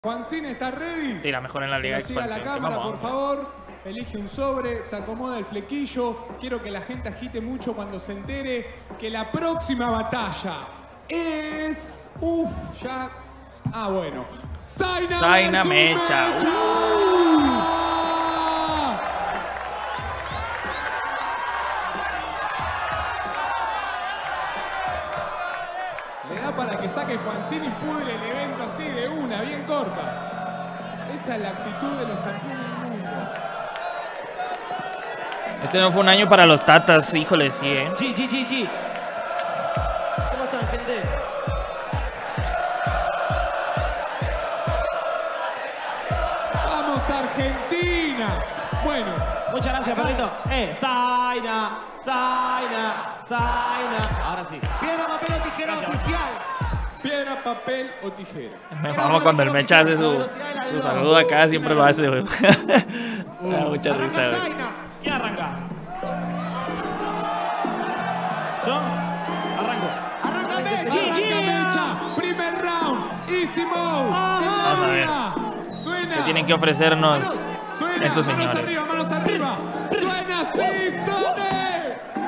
Juancín, ¿está ready? Tira mejor en la Liga de Expansión. Expansión. La cámara, Vamos, por favor. Elige un sobre, se acomoda el flequillo. Quiero que la gente agite mucho cuando se entere que la próxima batalla es... ya... bueno. Zaina Mecha. Le da para que saque Juancín y pudre el evento así de una, bien corta. Esa es la actitud de los campeones del mundo. Este no fue un año para los Tatas, híjole, sí, G. ¿Cómo están, gente? ¡Vamos, Argentina! Bueno. Muchas gracias, perrito. Zaina. Ahora sí. Piedra, papel o tijera oficial. Piedra, papel o tijera. Me mamo cuando el Mecha hace su saludo acá, siempre lo hace, güey. Me da mucha risa, güey. ¿Quién arranca? ¿Yo? Arranco. Arranca Mecha. Primer round. Easy mode. Vamos a ver. Suena. ¿Qué tienen que ofrecernos Suena. estos Manos señores? arriba, manos arriba. Suena así, Sone.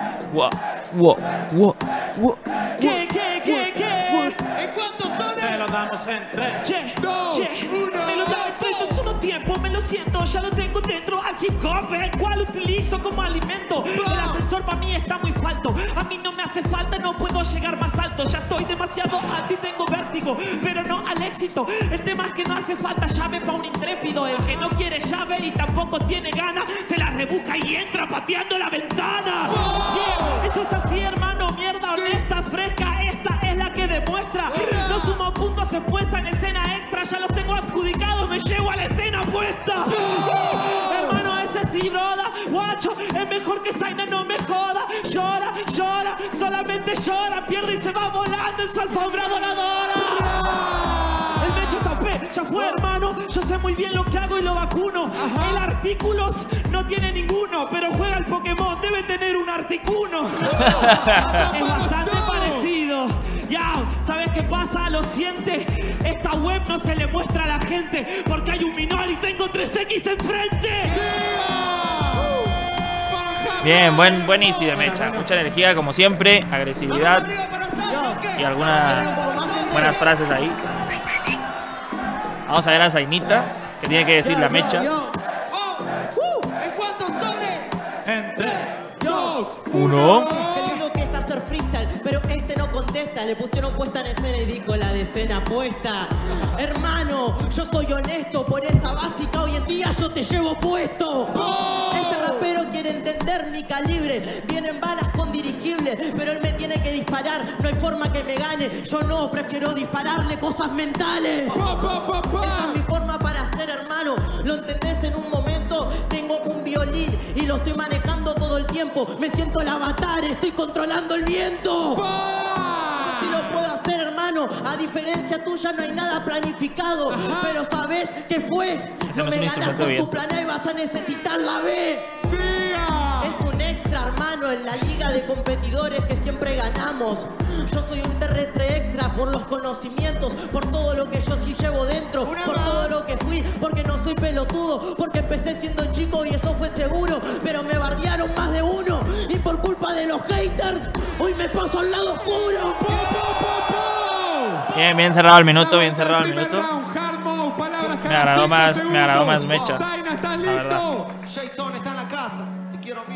Wow. ¿Qué? ¿En cuántos son? Me lo damos en 3, 2, 1. Me lo damos en solo tiempo, me lo siento, ya lo tengo dentro. Al hip hop, el cual utilizo como alimento. El ascensor para mí está muy falto. A mí no me hace falta, no puedo llegar más alto. Ya estoy demasiado alto y tengo vértigo, pero no al éxito. El tema es que no hace falta llave para un intrépido. El que no quiere llave y tampoco tiene ganas, se la rebusca y entra pateando la ventana. Yeah, eso es así, hermano, mierda honesta, fresca. Esta es la que demuestra. No sumo puntos en puesta en escena extra. Ya los tengo adjudicados, me llevo a la escena puesta. Hermano, ese sí, broda. Guacho, es mejor que Zaina, no me joda. Llora, solamente llora. Pierde y se va volando en su alfombra voladora. El Mecha Tapé, ya fue, hermano. Yo sé muy bien lo que hago y lo vacuno. El artículos no tiene ninguno, pero juega el Pokémon, debe tener un articuno. Es bastante parecido. Ya, ¿sabes qué pasa? Lo siente. Esta web no se le muestra a la gente porque hay un minor y tengo 3X enfrente. Bien, buen easy de Mecha. Mucha energía, como siempre, agresividad y algunas buenas frases ahí. Vamos a ver a Zainita, que tiene que decir la Mecha. ¿En cuántos son? En 3, 2, 1. Qué lindo que es hacer freestyle, pero este no contesta. Le pusieron puesta en escena y dijo la de escena puesta. Hermano, yo soy honesto, por esa básica hoy en día yo te llevo puesto. Este rapero quiere entender mi calibre. Vienen balas con dirigibles, pero él me tiene que disparar. No hay forma que me gane. Yo no, prefiero dispararle cosas mentales. Esa es mi forma para ser, hermano. Lo entendés en un momento. Tengo un violín y lo estoy manejando todo el tiempo. Me siento el avatar, estoy controlando el viento. Si lo puedo hacer, hermano. A diferencia tuya no hay nada planificado. Pero ¿sabes qué fue? Ese no es un instrumento con bien. tu plan A y vas a necesitar la B. ¡Siga! Es un extra, hermano, en la liga de competidores que siempre ganamos. Yo soy un terrestre extra por los conocimientos, por todo lo que yo sí llevo dentro, por todo lo que fui, porque no soy pelotudo, porque empecé siendo chico y eso fue seguro, pero me bardearon más de uno y por culpa de los haters, hoy me paso al lado oscuro. Bien cerrado el minuto, bien cerrado el minuto. Me agradó más Mecha, la verdad. Jason está en la casa. Te quiero, amigo.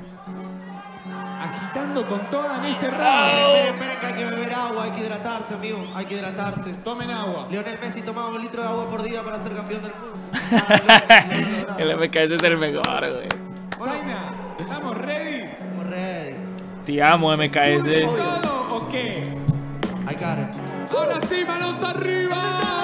Agitando con toda en este round. Esperen que hay que beber agua, hay que hidratarse, amigo. Hay que hidratarse. Tomen agua. Lionel Messi tomaba 1 litro de agua por día para ser campeón del mundo. El MKS es el mejor, güey. Zaina, ¿estamos ready? Estamos ready. Te amo, MKS. ¿Todo o qué? I got it. Ahora sí, manos arriba.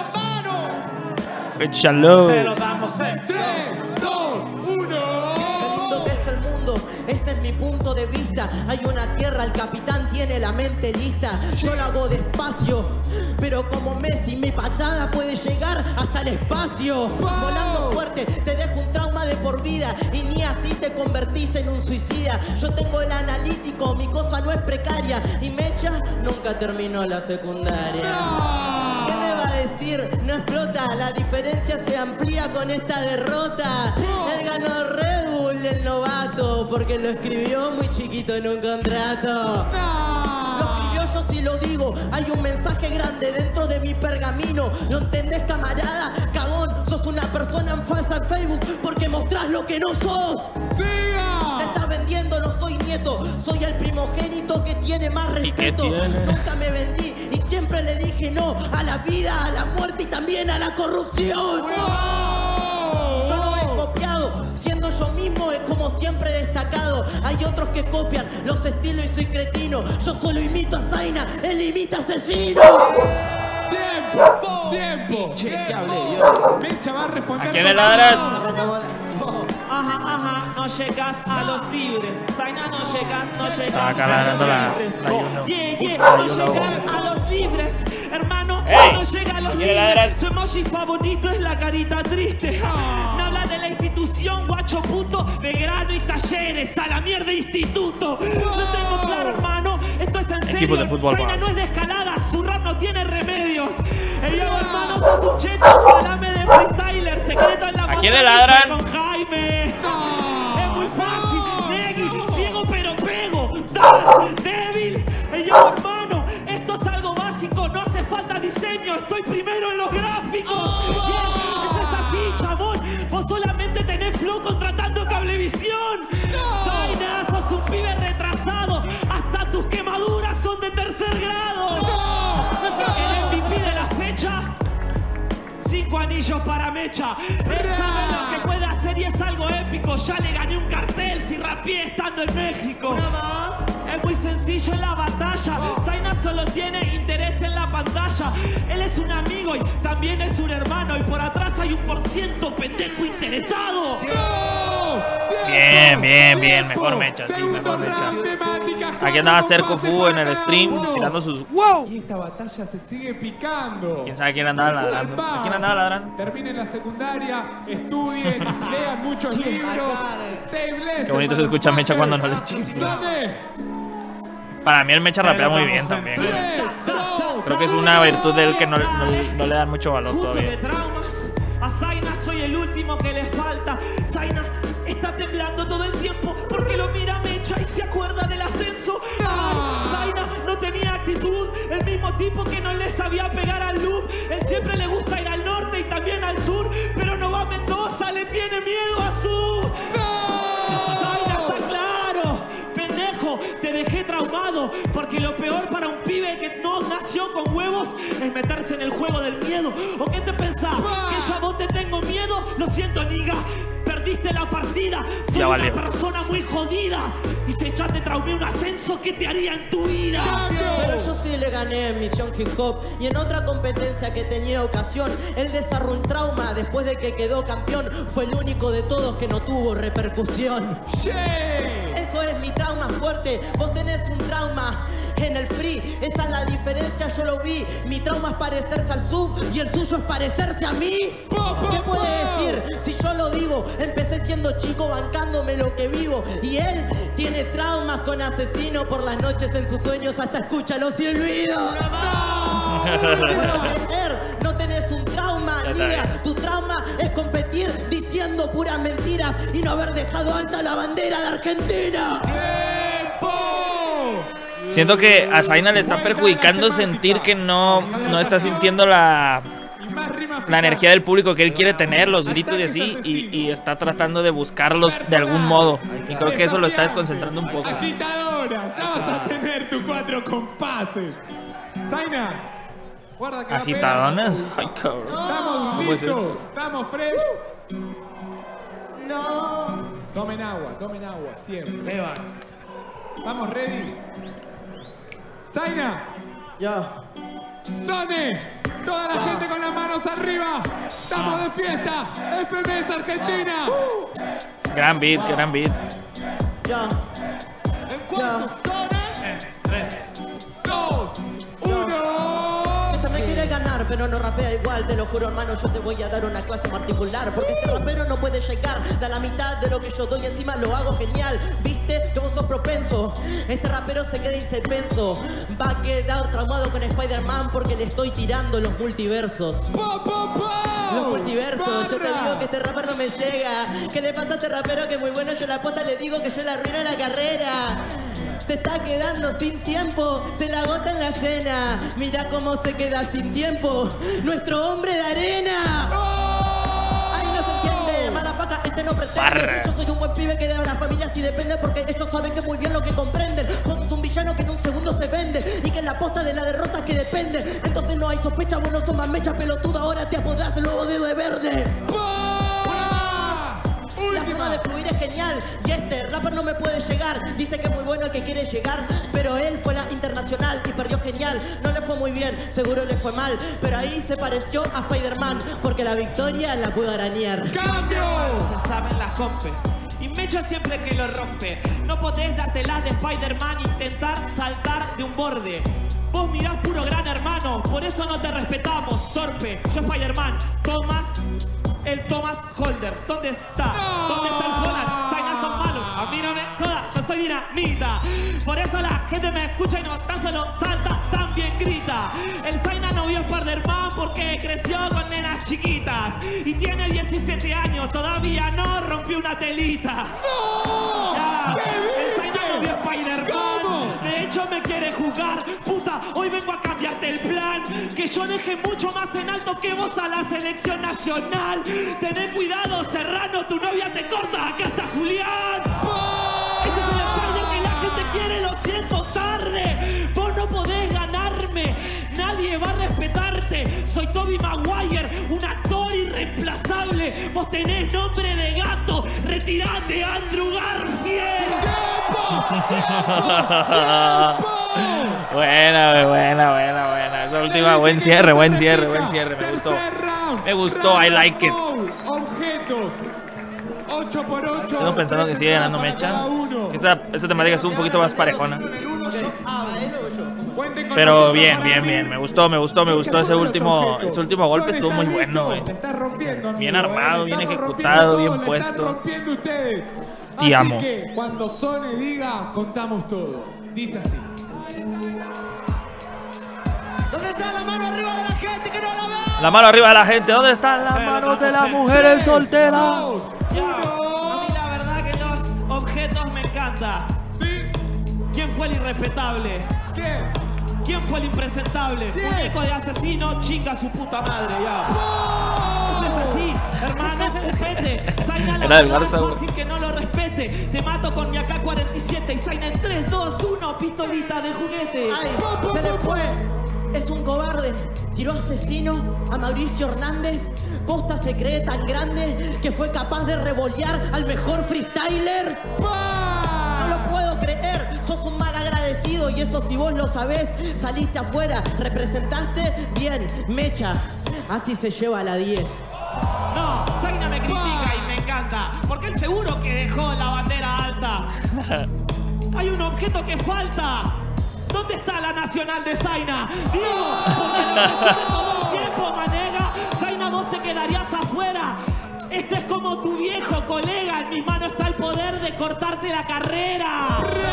Échalo. damos en 3, 2, 1. Qué lindo que es el mundo, ese es mi punto de vista. Hay una tierra, el capitán tiene la mente lista. Yo lo hago despacio, pero como Messi mi patada puede llegar hasta el espacio. Volando fuerte, te dejo un trauma de por vida y ni así te convertís en un suicida. Yo tengo el analítico, mi cosa no es precaria y Mecha nunca terminó la secundaria. ¿Qué me va a decir decir, no explota, la diferencia se amplía con esta derrota. Él ganó Red Bull el novato, porque lo escribió muy chiquito en un contrato. Lo escribió, yo sí lo digo, hay un mensaje grande dentro de mi pergamino. ¿Lo entendés, camarada? Cagón, sos una persona en falsa en Facebook, porque mostrás lo que no sos. ¡Siga! Te estás vendiendo, no soy nieto, soy el primogénito que tiene más ¿Y qué respeto. tiene? Nunca me vendí y siempre le dije no a la vida, a la muerte y también a la corrupción. Yo no he copiado, siendo yo mismo es como siempre destacado. Hay otros que copian los estilos y soy cretino. Yo solo imito a Zaina, él imita a Asesino. ¡Tiempo! ¡Tiempo! Mecha va a responder. ¿A quién le ladras? Ajá, no llegas a los libres. Zaina, no llegas Estaba a calando la los libres. Juno. No llegas a los libres. Hermano, ¡Ey! no llega a los ¿A quién le ladras? libres. Su emoji favorito es la carita triste. Me habla de la institución, guacho puto, Belgrano y Talleres. A la mierda instituto. No tengo claro, hermano. Esto es en serio. Equipos de fútbol, Zaina pa. no es de escalada. Su rap no tiene remedios. Yo, hermano, sos un cheto. Salame de freestyler. Secreto en la ¿A quién le montaña ladran? con Jaime. Es muy fácil, Negui, ciego pero pego, débil. Yo, hermano, esto es algo básico, no hace falta diseño, estoy primero en los gráficos. Eso es así, chabón. Vos solamente tenés flow contratando Cablevisión. Zaina, sos un pibe retrasado, hasta tus quemaduras son de tercer grado. El MVP de la fecha. 5 anillos para Mecha. Él sabe lo que puede hacer y es algo épico. Ya le gané un cartel si rapié estando en México. Es muy sencillo en la batalla. Zaina solo tiene interés en la pantalla. Él es un amigo y también es un hermano. Y por atrás hay un % pendejo interesado. Bien. Mejor Mecha, sí, mejor Mecha. Aquí andaba Cerco Fu en el stream tirando sus wow. Y esta batalla se sigue picando. ¿Quién sabe quién andaba ladrando? ¿A quién andaba ladrando? Terminen la secundaria, estudien, lean muchos libros. Stay blessed. Qué bonito se escucha Mecha cuando no le chisme. Para mí el Mecha rapea muy bien también. Creo que es una virtud de él que no le dan mucho valor Justo de todavía. traumas. A Zaina soy el último que le falta. Zaina está temblando todo el tiempo porque lo mira Mecha y se acuerda del ascenso. Zaina no tenía actitud, el mismo tipo que no le sabía pegar al loop. Él siempre le gusta ir al norte y también al sur, pero no va a Mendoza, le tiene miedo a su. Zaina, está claro, pendejo, te dejé traumado porque lo peor para un pibe que no nació con huevos es meterse en el juego del miedo. ¿O qué te pensás? ¿Que yo a vos te tengo miedo? Lo siento, niga. Perdiste la partida, soy Ya una valió. persona muy jodida. Y si ya te traumé un ascenso, ¿qué te haría en tu vida? Pero yo sí le gané en Misión Hip Hop y en otra competencia que tenía ocasión. Él desarrolló un trauma después de que quedó campeón. Fue el único de todos que no tuvo repercusión. Eso es mi trauma fuerte, vos tenés un trauma en el free. Esa es la diferencia, yo lo vi. Mi trauma es parecerse al sub y el suyo es parecerse a mí. ¿Qué puede decir? Si yo lo digo, empecé siendo chico bancándome lo que vivo. Y él tiene traumas con Asesino por las noches en sus sueños hasta escucha los silbidos. Puedo crecer, no tenés un trauma, Ya niga. sabía. Tu trauma es competir diciendo puras mentiras y no haber dejado alta la bandera de Argentina. Siento que a Zaina le está perjudicando sentir que no está sintiendo la energía del público que él quiere tener, los gritos y así, y está tratando de buscarlos de algún modo. Y creo que eso lo está desconcentrando un poco. Agitadora, ya vas a tener tus 4 compases. Zaina, guarda que ¿Agitadones? Ay, cabrón. Estamos puede ser? listos, estamos fresh. No. Tomen agua, siempre. Vamos, ready. Zaina, Ya. Sone, toda la gente con las manos arriba. Estamos de fiesta. FMS Argentina. Gran beat. Ya. Ya. 3, 2, 1. Se me quiere ganar, pero no rapea igual. Te lo juro, hermano, yo te voy a dar una clase particular. Porque este rapero no puede llegar a la mitad de lo que yo doy. Encima lo hago genial, ¿viste? Que vos sos propenso. Este rapero se queda insepenso. Va a quedar traumado con Spider-Man porque le estoy tirando los multiversos. Los multiversos. Yo te digo que este rapero no me llega. ¿Qué le pasa a este rapero que es muy bueno? Yo la posta le digo que yo le arruino la carrera. Se está quedando sin tiempo, se la agota en la cena. Mira cómo se queda sin tiempo nuestro hombre de arena. Ahí no se entiende, madafaca, este no pretende. Yo soy un buen pibe que de la familia sí depende, porque ellos saben que muy bien lo que comprenden. Vos sos un villano que en un segundo se vende y que en la posta de la derrota que depende. Entonces no hay sospecha, vos no sos más mecha pelotuda, ahora te apodás el nuevo dedo de verde. La forma de fluir es genial y este rapper no me puede llegar. Dice que es muy bueno y que quiere llegar, pero él fue la internacional y perdió genial. No le fue muy bien, seguro le fue mal, pero ahí se pareció a Spider-Man, porque la victoria la pudo arañar. ¡Cambio! Se saben las compes. Y Mecha siempre que lo rompe. No podés dártela de Spider-Man e intentar saltar de un borde. Vos mirás puro gran hermano, por eso no te respetamos, torpe. Yo Spider-Man, el Thomas Holder. ¿Dónde está? No. ¿Dónde está el Holland? Zayna son malos. A mí no me joda, yo soy dinamita. Por eso la gente me escucha y no tan solo salta, también grita. El Zayna no vio Spider-Man porque creció con nenas chiquitas. Y tiene 17 años, todavía no rompió una telita. ¡No! Ya. ¿Qué El Zayna dice? no vio Spider-Man. ¿Cómo? De hecho me quiere jugar. Puta, hoy vengo a cambiarte el plan. Que yo deje mucho más en alto que vos a la selección nacional. Tené cuidado, Serrano, tu novia te corta. Acá está Julián. Ese es el Spider que la gente quiere, lo siento tarde. Vos no podés ganarme, nadie va a respetarte. Soy Tobey Maguire, un actor irreemplazable. Vos tenés nombre de gato, retirate, Andrew Garfield. Buena. Esa última, buen cierre. Me gustó, I like it. Objetos. 8 por 8. Estoy pensando que sigue ganando Mecha. Esta temática estuvo un poquito más parejona. Pero bien. Me gustó ese último golpe, estuvo muy bueno, güey. Bien armado, bien ejecutado, bien puesto. Te amo. Así que cuando Sone diga, contamos todos. Dice así. ¿Dónde está la mano arriba de la gente que no la ve? La mano arriba de la gente, ¿dónde están las manos de las mujeres solteras? 2, Ya, 1. a mí la verdad que los objetos me encantan. ¿Sí? ¿Quién fue el irrespetable? ¿Qué? ¿Quién fue el impresentable? ¿Quién? Muñeco de asesino, chinga su puta madre, ya. Eso es así, hermano, ojete. Zayna la Era del verdad, Barça, güey. fácil que no lo respete. Te mato con mi AK-47 y Zayna en 3, 2, 1, pistolita de juguete. ¡Ay! Se le fue. Es un cobarde. Tiró asesino a Mauricio Hernández. Posta se cree tan grande que fue capaz de revolear al mejor freestyler. No lo puedo creer. Sos un mal agradecido y eso si vos lo sabés. Saliste afuera, representaste bien. Mecha, así se lleva la 10. No, Zayna me critica y me encanta. Porque él seguro que dejó la bandera alta. Hay un objeto que falta. ¿Dónde está la nacional de Zayna? Diego, porque lo resume todo el tiempo, manega. Zayna, vos te quedarías afuera. Este es como tu viejo colega. En mis manos está el poder de cortarte la carrera.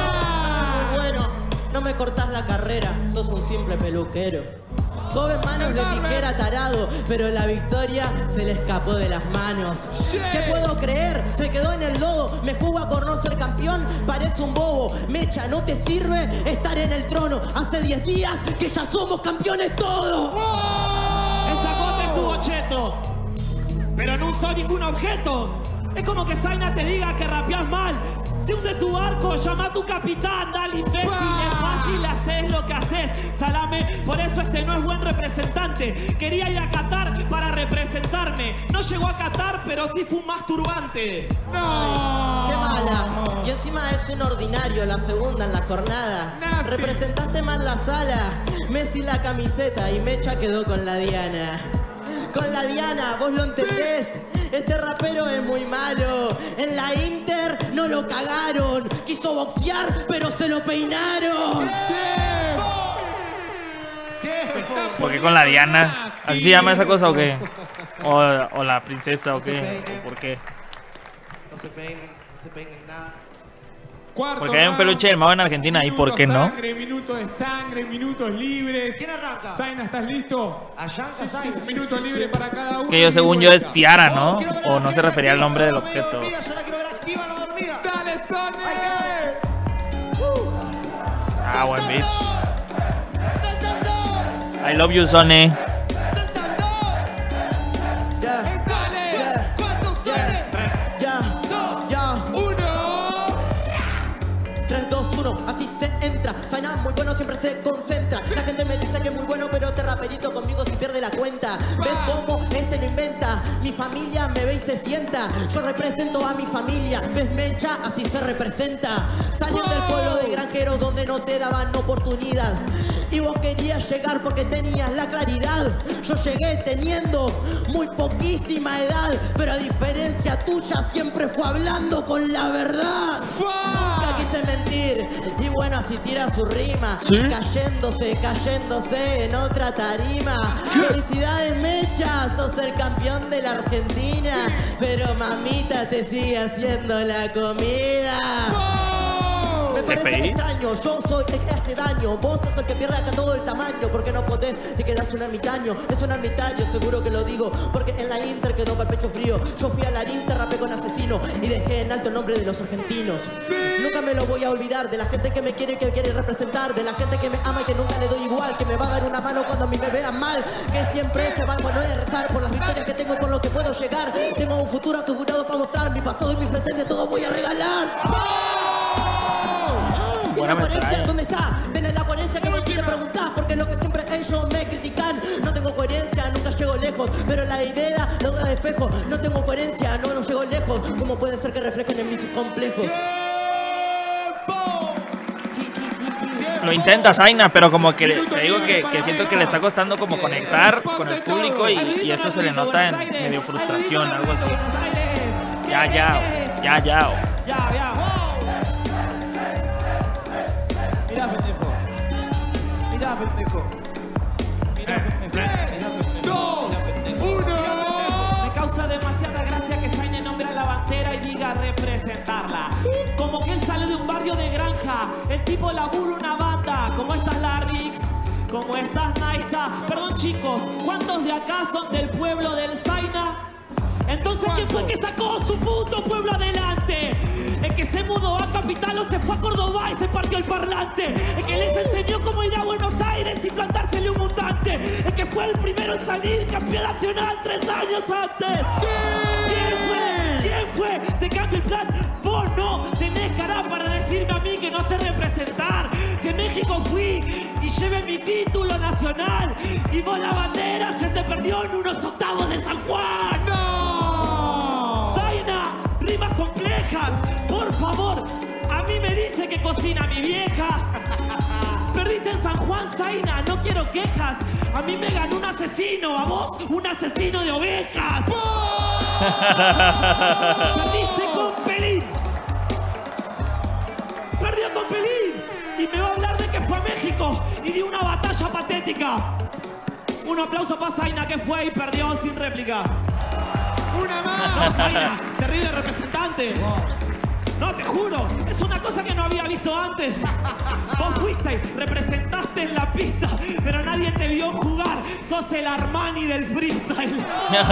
Muy bueno, no me cortás la carrera. Sos un simple peluquero. Joven manos de tijera tarado, pero la victoria se le escapó de las manos. ¿Qué puedo creer? Se quedó en el lodo. Me jugó por no ser campeón, parece un bobo. Mecha, ¿no te sirve estar en el trono? Hace 10 días que ya somos campeones todos. El sacote estuvo cheto, pero no usó ningún objeto. Es como que Zayna te diga que rapeás mal. Se hunde tu barco, llama a tu capitán, dale imbécil, es fácil, haces lo que haces. Salame, por eso este no es buen representante. Quería ir a Qatar para representarme. No llegó a Qatar, pero sí fue un masturbante. ¡No! ¡Qué mala! Y encima es un ordinario, la segunda en la jornada. Nasty. Representaste mal la sala. Messi la camiseta y Mecha quedó con la Diana. Con la Diana, ¿vos lo entendés? Este rapero es muy malo. En la Inter no lo cagaron. Quiso boxear, pero se lo peinaron. ¿Qué? ¿Por qué con la Diana? ¿Así se llama esa cosa o qué? ¿O la princesa o qué? ¿O por qué? No se peinen nada. Porque hay un peluche del Mao en Argentina, ¿y por qué no? Minutos de sangre, minutos libres. ¿Quién arranca? Zaina, ¿estás listo? Arranca, Sí, Zaina. minutos libres para cada uno. Es que yo, según yo, es Tiara, ¿no? O no se refería al nombre del objeto. Yo la quiero ver activa, no dormida. ¡Dale, Sone! Ah, buen beat. I love you, Sone. Ya, ¡Dale! ya, ¿Cuántos Sone? ya, ya. 3, 2, 1, así se entra. Zaina muy bueno, siempre se concentra. La gente me dice que es muy bueno, pero este raperito conmigo se pierde la cuenta. ¿Ves cómo este no inventa? Mi familia me ve y se sienta. Yo represento a mi familia. ¿Ves, Mecha? Así se representa. Salir del pueblo de granjeros donde no te daban oportunidad. Y vos querías llegar porque tenías la claridad. Yo llegué teniendo muy poquísima edad, pero a diferencia tuya siempre fue hablando con la verdad. Nunca quise mentir. Y bueno, así tira su rima. ¿Sí? Cayéndose en otra tarima. Felicidades, Mecha, sos el campeón de la Argentina. Pero mamita te sigue haciendo la comida. Me parece extraño, yo soy el que hace daño. Vos sos el que pierde acá todo el tamaño. Porque no podés, te quedás un ermitaño. Es un ermitaño, seguro que lo digo. Porque en la Inter quedó para el pecho frío. Yo fui a la Inter, rapé con Asesino. Y dejé en alto el nombre de los argentinos. Nunca me lo voy a olvidar. De la gente que me quiere representar. De la gente que me ama y que nunca le doy igual. Que me va a dar una mano cuando a mí me vean mal. Que siempre se van cuando es rezar. Por las victorias que tengo, por lo que puedo llegar. Tengo un futuro asegurado para mostrar. Mi pasado y mi presente, todo voy a regalar. ¿Y la coherencia dónde está? Tenés la coherencia que vos sí te preguntás. Porque lo que siempre ellos me critican. No tengo coherencia, nunca llego lejos. Pero la idea lo da de espejo. No tengo coherencia, no llego lejos. ¿Cómo puede ser que reflejen en mis complejos? Lo intenta Zaina, pero como que te digo que siento que le está costando como conectar con el público y eso se le nota en medio frustración, algo así. Ya. Mirá, pendejo. Mirá, pendejo. Mirá, pendejo. 2, 1. Me causa demasiada gracia que Zaina nombre a la bandera y diga representarla. Como que él sale de un barrio de granja. El tipo labura una banda. Como estas Larrix, como estas Naista. Perdón, chicos, ¿cuántos de acá son del pueblo del Zaina? Entonces, ¿quién fue que sacó su puto pueblo adelante? El que se mudó a Capital o se fue a Córdoba y se partió el parlante. El que les enseñó cómo ir a Buenos Aires y plantársele un mutante. El que fue el primero en salir campeón nacional 3 años antes. ¿Quién fue? Te cambio el plan. Vos no tenés cara para decirme a mí que no sé representar. Si en México fui y llevé mi título nacional y vos la bandera se te perdió en unos octavos de San Juan. ¡No! Zaina, rimas complejas, por favor. A mí me dice que cocina mi vieja. Perdiste en San Juan, Zaina, no quiero quejas. A mí me ganó un asesino, a vos un asesino de ovejas. Perdiste con Pelín. Perdió con Pelín. Y me va a hablar de que fue a México y dio una batalla patética. Un aplauso para Zaina que fue y perdió sin réplica. ¡Una No, más! Zaina, terrible representante. No, te juro, es una cosa que no había visto antes. Vos fuiste y representaste en la pista, pero nadie te vio jugar. Sos el Armani del freestyle.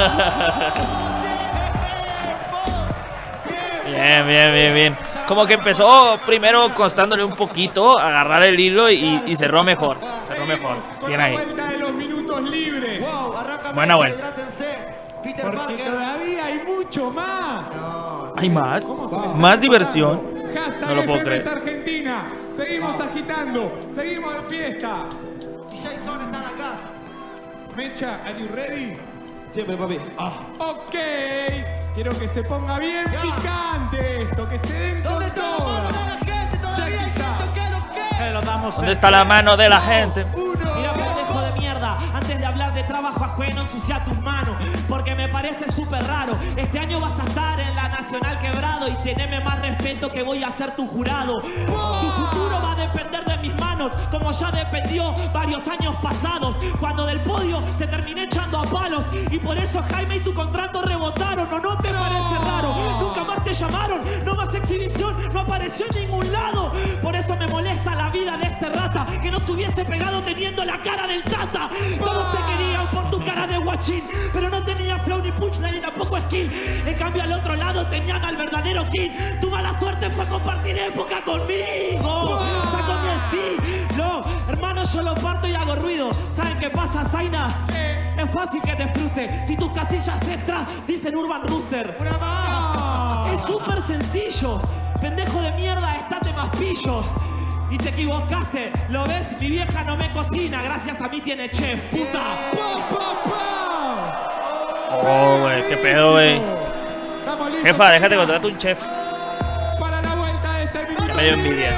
Bien. Como que empezó primero costándole un poquito agarrar el hilo y cerró mejor. Bien ahí. Con la vuelta de los minutos libres. Wow, arranca Buena Michael, vuelta. hidrátense. Peter Porque Parker. todavía hay mucho más. ¿Hay más? ¿Más diversión? Hashtag No lo puedo FMS creer. Argentina. Seguimos agitando. Seguimos en fiesta. DJ Zone están acá. Mecha, are you ready? Siempre, papi. Ok. Quiero que se ponga bien Ya. picante esto. Que se den con ¿Dónde está la mano todas. de la gente todavía? Check this out. ¿Qué lo que? Lo damos ¿Dónde está la mano de la gente? Mira, pendejo de mierda. antes de hablar de trabajo ajeno, ensucia tus manos, porque me parece súper raro. Este año vas a estar en la Nacional Quebrado y teneme más respeto que voy a ser tu jurado. Tu futuro va a depender de mis manos, como ya dependió varios años pasados, cuando del podio te terminé echando a palos. Y por eso Jaime y tu contrato rebotaron, ¿o no te parece raro? Nunca más te llamaron, no más exhibición, no apareció en ningún lado. Por eso me molesta la vida de este rata, que no se hubiese pegado teniendo la cara del Tata. Todos te querían por tu cara de guachín, pero no tenía flow ni punchline ni tampoco skill. En cambio al otro lado tenían al verdadero king. Tu mala suerte fue compartir época conmigo. Saco mi estilo, hermano, yo lo parto y hago ruido. ¿Saben qué pasa, Zaina? Es fácil que te frustre si tus casillas extras dicen Urban Rooster. Es súper sencillo. Pendejo de mierda, estate más pillo. Y te equivocaste, ¿lo ves? Mi vieja no me cocina, gracias a mí tiene chef, puta. Oh, güey, qué pedo, güey. Jefa, déjate contratar un chef. Para la vuelta de este minuto. Ya me dio envidia.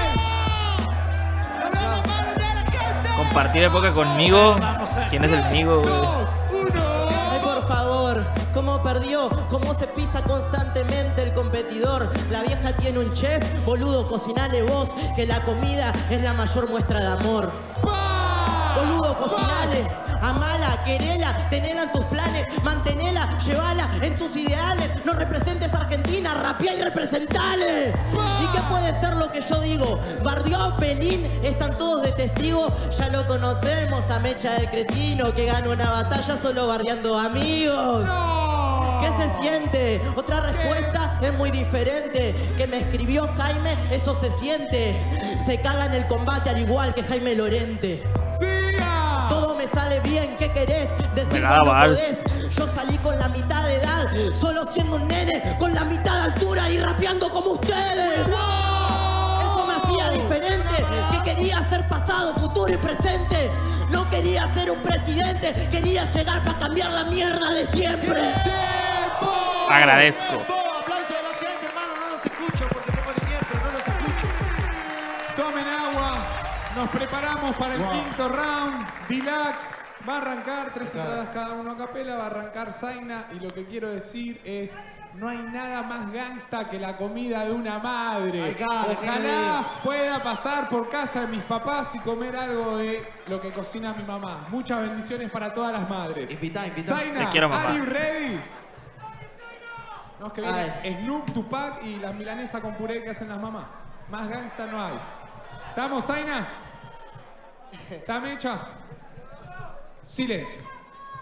Compartir época conmigo. ¿Quién es el amigo, güey? Ay, por favor, cómo perdió, cómo se pisa constantemente el competidor. La vieja tiene un chef, boludo, cocinale vos, que la comida es la mayor muestra de amor. Boludo, cocinale, amala, querela, tenela en tus planes, mantenela, llévala en tus ideales. No representes a Argentina, rapeá y representale. ¿Y qué puede ser lo que yo digo? Bardeó a Pelín, están todos de testigo. Ya lo conocemos a Mecha del Cretino, que gana una batalla solo bardeando amigos. ¿Qué se siente? Otra respuesta es muy diferente. Que me escribió Jaime, eso se siente. Se caga en el combate al igual que Jaime Lorente. Todo me sale bien, ¿qué querés? Decir no podés. Yo salí con la mitad de edad, solo siendo un nene, con la mitad de altura y rapeando como ustedes. Eso me hacía diferente, que quería ser pasado, futuro y presente. No quería ser un presidente, quería llegar para cambiar la mierda de siempre. Agradezco. Aplauso de la gente, hermano, no los escucho porque tengo el tiempo, no los escucho. Tomen agua. Nos preparamos para el quinto round. Dilax va a arrancar 3 entradas cada uno a capela, va a arrancar Zaina. Y lo que quiero decir es, no hay nada más gangsta que la comida de una madre. Ojalá pueda pasar por casa de mis papás y comer algo de lo que cocina mi mamá. Muchas bendiciones para todas las madres. Invita. Zaina, te quiero, mamá. ¿are you ready? No, es que viene Snoop, Tupac y las milanesas con puré que hacen las mamás. Más gangsta no hay. ¿Estamos, Zaina? ¿Está Mecha? Silencio.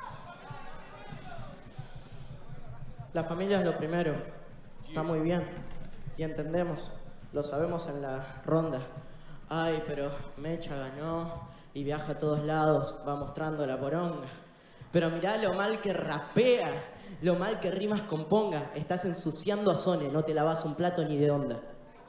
La familia es lo primero. Está muy bien. Y entendemos. Lo sabemos en la ronda. Ay, pero Mecha ganó y viaja a todos lados, va mostrando la poronga. Pero mirá lo mal que rapea, lo mal que rimas componga. Estás ensuciando a Sone, no te lavas un plato ni de onda.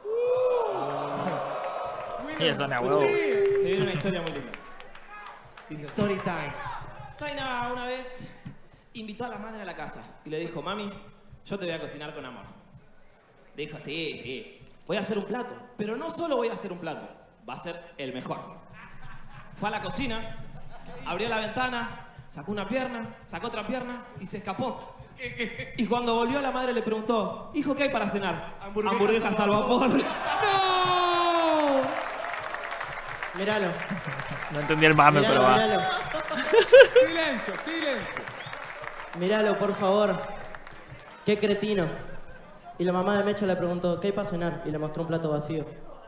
Y eso, a huevo. Se viene una historia muy linda. Dice story time. Zaina una vez invitó a la madre a la casa y le dijo, mami, yo te voy a cocinar con amor. Dijo, sí, voy a hacer un plato, pero no solo voy a hacer un plato, va a ser el mejor. Fue a la cocina, abrió la ventana, sacó una pierna, sacó otra pierna y se escapó. Y cuando volvió la madre le preguntó, hijo, ¿qué hay para cenar? Hamburguesas al vapor. ¡No! Míralo. No entendí el mame, pero va. Míralo. Silencio. Míralo, por favor. Qué cretino. Y la mamá de Mecha le preguntó, ¿qué hay para cenar? Y le mostró un plato vacío.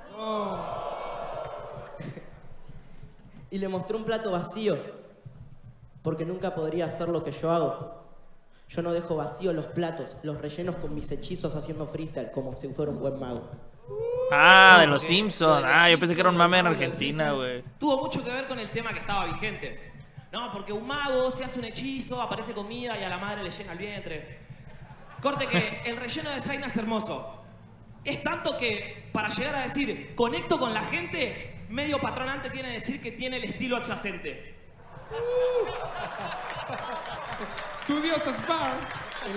Y le mostró un plato vacío. Porque nunca podría hacer lo que yo hago. Yo no dejo vacíos los platos, los rellenos con mis hechizos haciendo freestyle, como si fuera un buen mago. Ah, de los Simpsons. Ah, yo pensé que era un mame en Argentina, güey. Tuvo mucho que ver con el tema que estaba vigente. No, porque un mago se hace un hechizo, aparece comida y a la madre le llena el vientre. Corte que el relleno de Zaina es hermoso. Es tanto que para llegar a decir conecto con la gente, medio patrón antes tiene que decir que tiene el estilo adyacente. Estudiosas bars. Y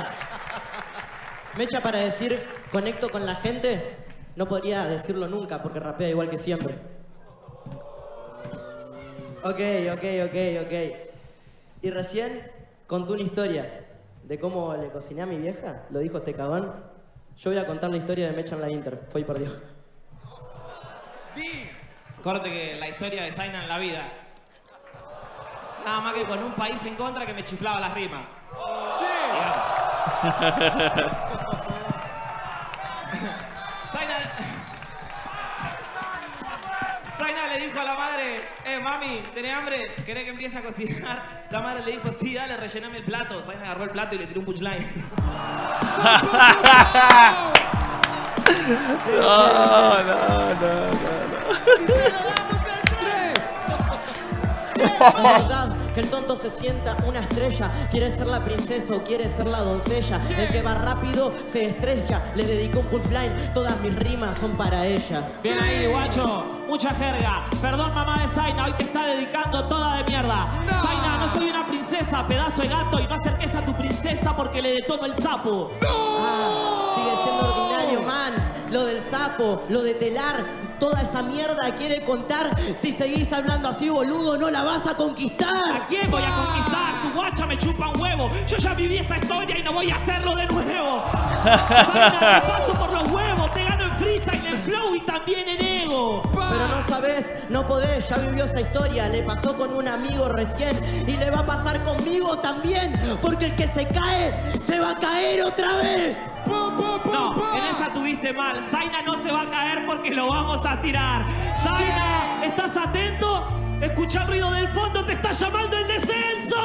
Mecha para decir conecto con la gente, no podría decirlo nunca porque rapea igual que siempre. Ok. Y recién contó una historia de cómo le cociné a mi vieja. Lo dijo este cagón. Yo voy a contar la historia de Mecha en la Inter. Fue y perdió. Corte que la historia de Zaina en la vida. Nada más que con un país en contra que me chiflaba las rimas. Zaina le dijo a la madre, mami, ¿tenés hambre? ¿Querés que empiece a cocinar? La madre le dijo, sí, dale, rellename el plato. Zaina agarró el plato y le tiró un punchline. Es verdad que el tonto se sienta una estrella. Quiere ser la princesa o quiere ser la doncella. El que va rápido se estrella. Le dedicó un punchline. Todas mis rimas son para ella. Bien ahí, guacho. Mucha jerga. Perdón, mamá de Zaina, hoy te está dedicando toda de mierda. Zaina, no soy una princesa, pedazo de gato. Y no acerques a tu princesa porque le detono el sapo. Sigue siendo ordinario, man. Lo del sapo, lo de telar, toda esa mierda quiere contar. Si seguís hablando así, boludo, no la vas a conquistar. ¿A quién voy a conquistar? Tu guacha me chupa un huevo. Yo ya viví esa historia y no voy a hacerlo de nuevo. Zaina, te paso por los huevos. Te gano en freestyle, en flow y también en ego. Pero no sabés, no podés, ya vivió esa historia. Le pasó con un amigo recién y le va a pasar conmigo también. Porque el que se cae, se va a caer otra vez. No, en esa tuviste mal. Zaina no se va a caer porque lo vamos a tirar. Zaina, ¿estás atento? Escucha el ruido del fondo, te está llamando el descenso.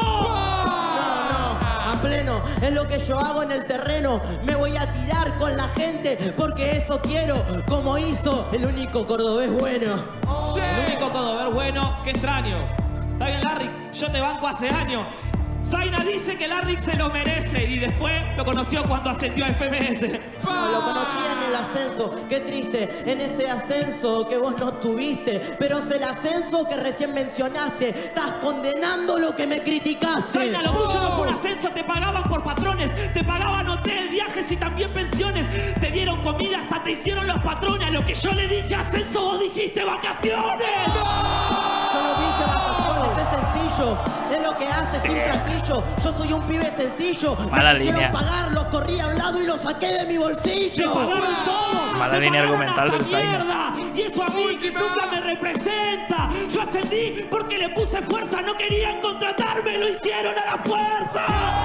No, a pleno, es lo que yo hago en el terreno. Me voy a tirar con la gente porque eso quiero, como hizo el único cordobés bueno. El único cordobés bueno, qué extraño. Está bien, Larry, yo te banco hace años. Zaina dice que Larry se lo merece y después lo conoció cuando ascendió a FMS. No, lo conocí en el ascenso, qué triste, en ese ascenso que vos no tuviste. Pero es el ascenso que recién mencionaste, estás condenando lo que me criticaste. Zaina, lo tuyo no fue un ascenso, te pagaban por patrones, te pagaban hotel, viajes y también pensiones. Te dieron comida, hasta te hicieron los patrones. A lo que yo le dije ascenso, vos dijiste vacaciones. Yo no dije vacaciones, es sencillo, es lo que hace sin platillo. Yo soy un pibe sencillo, Mala me quisieron línea. pagar, los corrí a un lado y los saqué de mi Te bolsillo. pagaron todo. Mala te línea pagaron argumental hasta del Zaina. mierda. Y eso a mí nunca me representa. Yo ascendí porque le puse fuerza. No querían contratarme, lo hicieron a la fuerza.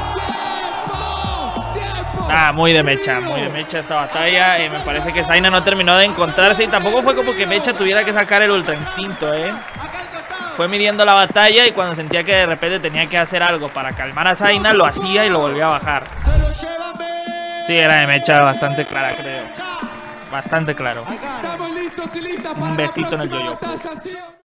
Muy de mecha esta batalla. Me parece que Zaina no terminó de encontrarse y tampoco fue como que Mecha tuviera que sacar el ultra instinto, Fue midiendo la batalla y cuando sentía que de repente tenía que hacer algo para calmar a Zaina, lo hacía y lo volvía a bajar. Sí, era de mecha bastante clara, creo. Bastante claro. Estamos listos y listas para Un besito la en el próxima yoyo. batalla, ¿sí?